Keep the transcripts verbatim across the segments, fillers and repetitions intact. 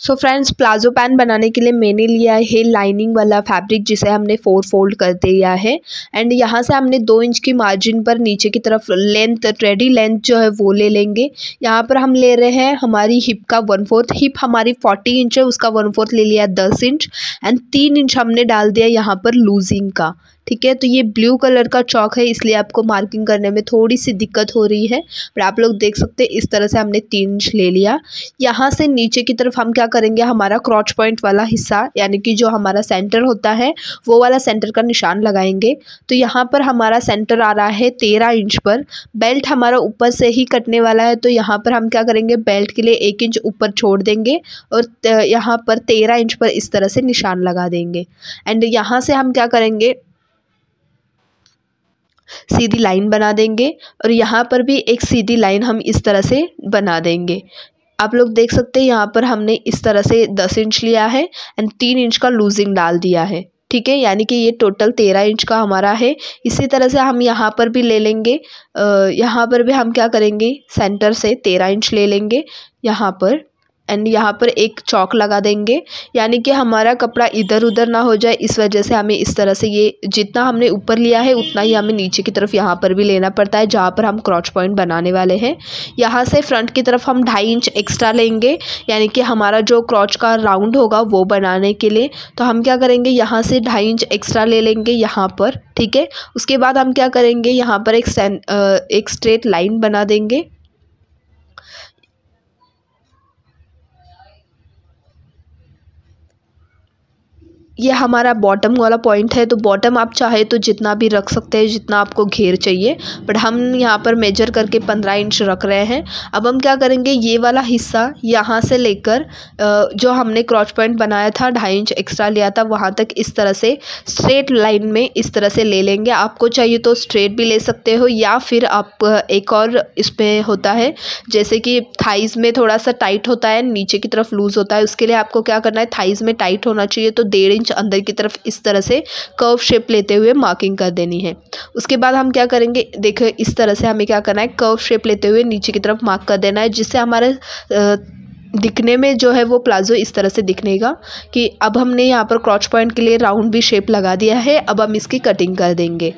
So friends, palazzo pant बनाने के लिए मैंने लिया है लाइनिंग वाला फैब्रिक, जिसे हमने फोर फोल्ड कर दिया है। एंड यहाँ से हमने दो इंच की मार्जिन पर नीचे की तरफ लेंथ, रेडी लेंथ जो है वो ले लेंगे। यहाँ पर हम ले रहे हैं हमारी हिप का वन फोर्थ। हिप हमारी फोर्टी इंच है, उसका वन फोर्थ ले लिया दस इंच। एंड तीन इंच हमने डाल दिया यहाँ पर लूजिंग का। ठीक है, तो ये ब्लू कलर का चौक है, इसलिए आपको मार्किंग करने में थोड़ी सी दिक्कत हो रही है, पर आप लोग देख सकते हैं इस तरह से हमने तीन इंच ले लिया। यहाँ से नीचे की तरफ हम क्या करेंगे, हमारा क्रॉच पॉइंट वाला हिस्सा यानी कि जो हमारा सेंटर होता है वो वाला सेंटर का निशान लगाएंगे। तो यहाँ पर हमारा सेंटर आ रहा है तेरह इंच पर। बेल्ट हमारा ऊपर से ही कटने वाला है, तो यहाँ पर हम क्या करेंगे, बेल्ट के लिए एक इंच ऊपर छोड़ देंगे और यहाँ पर तेरह इंच पर इस तरह से निशान लगा देंगे। एंड यहाँ से हम क्या करेंगे, सीधी लाइन बना देंगे और यहाँ पर भी एक सीधी लाइन हम इस तरह से बना देंगे। आप लोग देख सकते हैं यहाँ पर हमने इस तरह से दस इंच लिया है एंड तीन इंच का लूजिंग डाल दिया है। ठीक है, यानी कि ये टोटल तेरह इंच का हमारा है। इसी तरह से हम यहाँ पर भी ले लेंगे। यहाँ पर भी हम क्या करेंगे, सेंटर से तेरह इंच ले लेंगे यहाँ पर एंड यहाँ पर एक चौक लगा देंगे, यानी कि हमारा कपड़ा इधर उधर ना हो जाए। इस वजह से हमें इस तरह से ये जितना हमने ऊपर लिया है उतना ही हमें नीचे की तरफ यहाँ पर भी लेना पड़ता है, जहाँ पर हम क्रॉच पॉइंट बनाने वाले हैं। यहाँ से फ्रंट की तरफ हम ढाई इंच एक्स्ट्रा लेंगे, यानी कि हमारा जो क्रॉच का राउंड होगा वो बनाने के लिए। तो हम क्या करेंगे, यहाँ से ढाई इंच एक्स्ट्रा ले लेंगे यहाँ पर। ठीक है, उसके बाद हम क्या करेंगे, यहाँ पर एक एक स्ट्रेट लाइन बना देंगे। ये हमारा बॉटम वाला पॉइंट है, तो बॉटम आप चाहे तो जितना भी रख सकते हैं, जितना आपको घेर चाहिए, बट हम यहाँ पर मेजर करके पंद्रह इंच रख रहे हैं। अब हम क्या करेंगे, ये वाला हिस्सा यहाँ से लेकर जो हमने क्रॉच पॉइंट बनाया था, ढाई इंच एक्स्ट्रा लिया था, वहाँ तक इस तरह से स्ट्रेट लाइन में इस तरह से ले लेंगे। आपको चाहिए तो स्ट्रेट भी ले सकते हो, या फिर आप एक और इसमें होता है जैसे कि थाइज़ में थोड़ा सा टाइट होता है, नीचे की तरफ लूज़ होता है, उसके लिए आपको क्या करना है, थाइज़ में टाइट होना चाहिए तो डेढ़ इंच अंदर की तरफ इस तरह से कर्व शेप लेते हुए मार्किंग कर देनी है। उसके बाद हम क्या करेंगे, देखो इस तरह से हमें क्या करना है, कर्व शेप लेते हुए नीचे की तरफ मार्क कर देना है, जिससे हमारे दिखने में जो है वो प्लाजो इस तरह से दिखनेगा कि अब हमने यहाँ पर क्रॉच पॉइंट के लिए राउंड भी शेप लगा दिया है। अब हम इसकी कटिंग कर देंगे।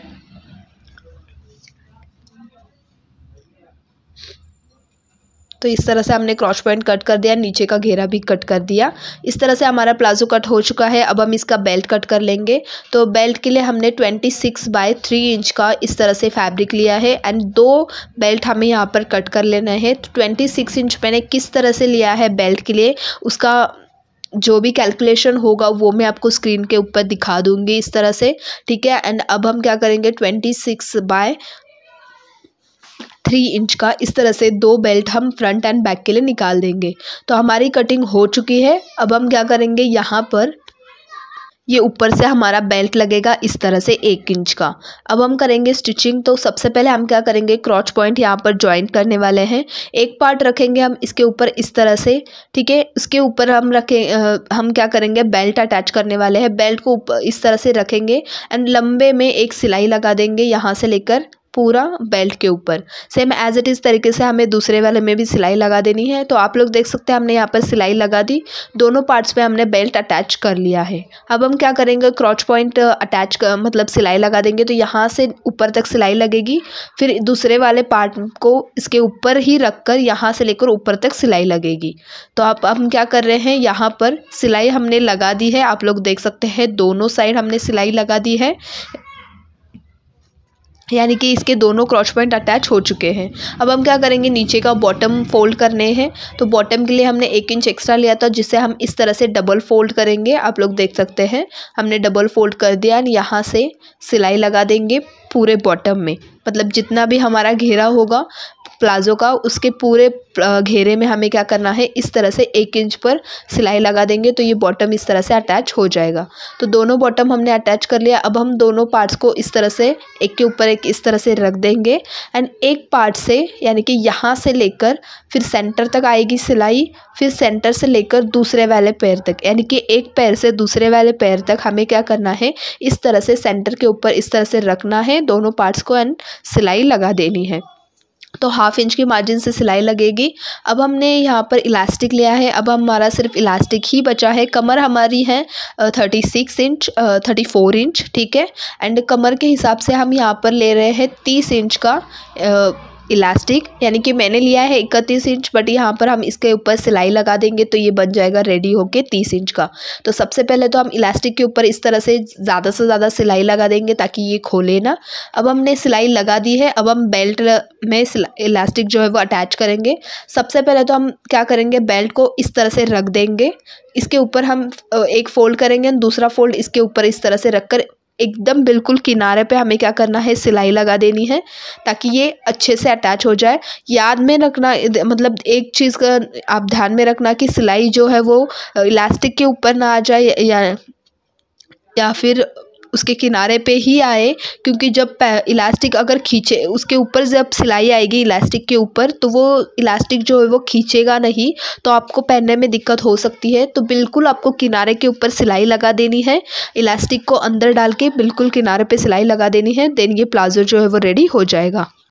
तो इस तरह से हमने क्रॉच पॉइंट कट कर दिया, नीचे का घेरा भी कट कर दिया। इस तरह से हमारा प्लाजो कट हो चुका है। अब हम इसका बेल्ट कट कर लेंगे। तो बेल्ट के लिए हमने छब्बीस बाय थ्री इंच का इस तरह से फैब्रिक लिया है एंड दो बेल्ट हमें यहाँ पर कट कर लेना है। तो छब्बीस इंच मैंने किस तरह से लिया है बेल्ट के लिए, उसका जो भी कैलकुलेशन होगा वो मैं आपको स्क्रीन के ऊपर दिखा दूंगी इस तरह से। ठीक है, एंड अब हम क्या करेंगे, छब्बीस बाय थ्री इंच का इस तरह से दो बेल्ट हम फ्रंट एंड बैक के लिए निकाल देंगे। तो हमारी कटिंग हो चुकी है। अब हम क्या करेंगे, यहाँ पर ये ऊपर से हमारा बेल्ट लगेगा इस तरह से एक इंच का। अब हम करेंगे स्टिचिंग। तो सबसे पहले हम क्या करेंगे, क्रॉच पॉइंट यहाँ पर जॉइंट करने वाले हैं। एक पार्ट रखेंगे हम इसके ऊपर इस तरह से। ठीक है, उसके ऊपर हम रखें आ, हम क्या करेंगे, बेल्ट अटैच करने वाले हैं। बेल्ट को ऊपर इस तरह से रखेंगे एंड लंबे में एक सिलाई लगा देंगे यहाँ से लेकर पूरा बेल्ट के ऊपर। सेम एज इट इज़ तरीके से हमें दूसरे वाले में भी सिलाई लगा देनी है। तो आप लोग देख सकते हैं हमने यहाँ पर सिलाई लगा दी, दोनों पार्ट्स पे हमने बेल्ट अटैच कर लिया है। अब हम क्या करेंगे, क्रॉच पॉइंट अटैच कर मतलब सिलाई लगा देंगे। तो यहाँ से ऊपर तक सिलाई लगेगी, फिर दूसरे वाले पार्ट को इसके ऊपर ही रख कर यहाँ से लेकर ऊपर तक सिलाई लगेगी। तो आप हम क्या कर रहे हैं, यहाँ पर सिलाई हमने लगा दी है। आप लोग देख सकते हैं दोनों साइड हमने सिलाई लगा दी है, यानी कि इसके दोनों क्रॉच पॉइंट अटैच हो चुके हैं। अब हम क्या करेंगे, नीचे का बॉटम फोल्ड करने हैं। तो बॉटम के लिए हमने एक इंच एक्स्ट्रा लिया था, जिससे हम इस तरह से डबल फोल्ड करेंगे। आप लोग देख सकते हैं हमने डबल फोल्ड कर दिया। यहाँ से सिलाई लगा देंगे पूरे बॉटम में, मतलब जितना भी हमारा घेरा होगा प्लाजो का, उसके पूरे घेरे में हमें क्या करना है, इस तरह से एक इंच पर सिलाई लगा देंगे। तो ये बॉटम इस तरह से अटैच हो जाएगा। तो दोनों बॉटम हमने अटैच कर लिया। अब हम दोनों पार्ट्स को इस तरह से एक के ऊपर एक इस तरह से रख देंगे एंड एक पार्ट से, यानी कि यहाँ से लेकर फिर सेंटर तक आएगी सिलाई, फिर सेंटर से लेकर दूसरे वाले पैर तक, यानी कि एक पैर से दूसरे वाले पैर तक हमें क्या करना है, इस तरह से सेंटर के ऊपर इस तरह से रखना है दोनों पार्ट्स को एंड सिलाई लगा देनी है। तो हाफ इंच की मार्जिन से सिलाई लगेगी। अब हमने यहाँ पर इलास्टिक लिया है, अब हमारा सिर्फ इलास्टिक ही बचा है। कमर हमारी है thirty six inch thirty four inch, ठीक है। एंड कमर के हिसाब से हम यहाँ पर ले रहे हैं तीस इंच का इलास्टिक, यानी कि मैंने लिया है इकतीस इंच, बट यहाँ पर हम इसके ऊपर सिलाई लगा देंगे तो ये बन जाएगा रेडी होके तीस इंच का। तो सबसे पहले तो हम इलास्टिक के ऊपर इस तरह से ज़्यादा से ज़्यादा सिलाई लगा देंगे ताकि ये खोले ना। अब हमने सिलाई लगा दी है, अब हम बेल्ट में इलास्टिक जो है वो अटैच करेंगे। सबसे पहले तो हम क्या करेंगे, बेल्ट को इस तरह से रख देंगे, इसके ऊपर हम एक फ़ोल्ड करेंगे, दूसरा फोल्ड इसके ऊपर इस तरह से रख कर एकदम बिल्कुल किनारे पे हमें क्या करना है, सिलाई लगा देनी है ताकि ये अच्छे से अटैच हो जाए। याद में रखना, मतलब एक चीज़ का आप ध्यान में रखना कि सिलाई जो है वो इलास्टिक के ऊपर ना आ जाए या या फिर उसके किनारे पे ही आए, क्योंकि जब इलास्टिक अगर खींचे उसके ऊपर जब सिलाई आएगी इलास्टिक के ऊपर तो वो इलास्टिक जो है वो खींचेगा नहीं, तो आपको पहनने में दिक्कत हो सकती है। तो बिल्कुल आपको किनारे के ऊपर सिलाई लगा देनी है, इलास्टिक को अंदर डाल के बिल्कुल किनारे पे सिलाई लगा देनी है, देन ये प्लाजो जो है वो रेडी हो जाएगा।